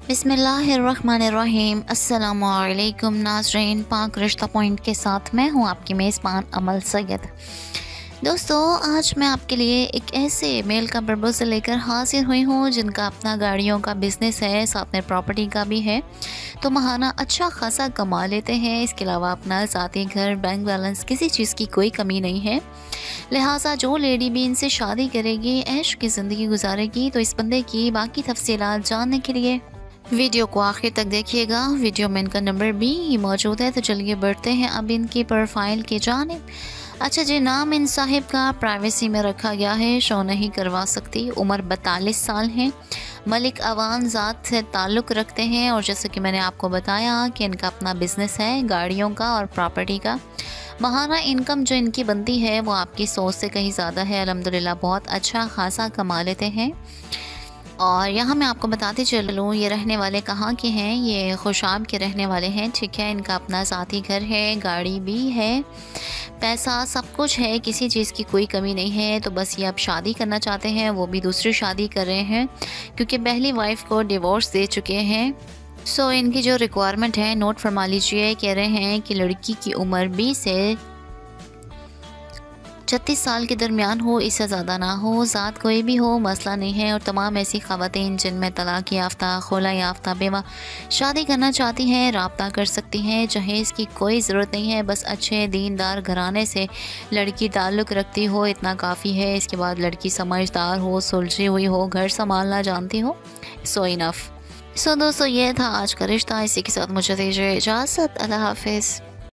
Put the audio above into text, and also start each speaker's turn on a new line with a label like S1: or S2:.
S1: बिस्मिल्लाहिर्रहमानिर्रहीम। अस्सलामुअलैकुम नाज़रीन, पाक रिश्ता पॉइंट के साथ मैं हूँ आपकी मेज़बान अमल सैयद। दोस्तों, आज मैं आपके लिए एक ऐसे मेल का प्रपोज़ल लेकर हाजिर हुई हूँ जिनका अपना गाड़ियों का बिज़नेस है, साथ में प्रॉपर्टी का भी है, तो माहाना अच्छा खासा कमा लेते हैं। इसके अलावा अपना ज़ाती घर, बैंक बैलेंस, किसी चीज़ की कोई कमी नहीं है। लिहाजा जो लेडी भी इनसे शादी करेगी, ऐश की ज़िंदगी गुजारेगी। तो इस बंदे की बाकी तफसीलात जानने के लिए वीडियो को आखिर तक देखिएगा। वीडियो में इनका नंबर भी मौजूद है। तो चलिए बढ़ते हैं अब इनकी प्रोफाइल की जानिब। अच्छा जी, नाम इन साहिब का प्राइवेसी में रखा गया है, शो नहीं करवा सकती। उम्र 42 साल है। मलिक अवान ज़ात से ताल्लुक़ रखते हैं और जैसे कि मैंने आपको बताया कि इनका अपना बिज़नेस है गाड़ियों का और प्रॉपर्टी का। माहाना इनकम जो इनकी बनती है वो आपकी सोच से कहीं ज़्यादा है। अल्हम्दुलिल्लाह बहुत अच्छा खासा कमा लेते हैं। और यहाँ मैं आपको बताते चलूँ, ये रहने वाले कहाँ के हैं। ये खुशाब के रहने वाले हैं, ठीक है। इनका अपना ज़ाती घर है, गाड़ी भी है, पैसा सब कुछ है, किसी चीज़ की कोई कमी नहीं है। तो बस ये अब शादी करना चाहते हैं, वो भी दूसरी शादी कर रहे हैं क्योंकि पहली वाइफ को डिवोर्स दे चुके हैं। सो इनकी जो रिक्वायरमेंट है नोट फरमा लीजिए। कह रहे हैं कि लड़की की उम्र 20 से 36 साल के दरमियान हो, इससे ज़्यादा ना हो। ज़ात कोई भी हो, मसला नहीं है। और तमाम ऐसी ख़वातीन जिनमें तलाक़ याफ्ता, खुला याफ्ता, बेवा शादी करना चाहती हैं, राब्ता कर सकती हैं। जहेज़ की कोई ज़रूरत नहीं है, बस अच्छे दीनदार घराने से लड़की ताल्लुक़ रखती हो, इतना काफ़ी है। इसके बाद लड़की समझदार हो, सुलझी हुई हो, घर संभालना जानती हो, सो इनफ। सो दोस्तों, ये था आज का रिश्ता। इसी के साथ मुझे दीजिए इजाज़त। अल्लाह हाफ़िज़।